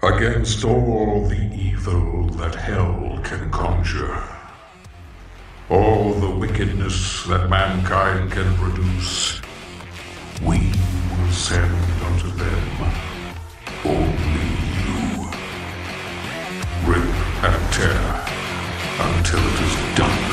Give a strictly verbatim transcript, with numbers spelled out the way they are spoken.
Against all the evil that hell can conjure, all the wickedness that mankind can produce, we will send unto them only you. Rip and tear until it is done.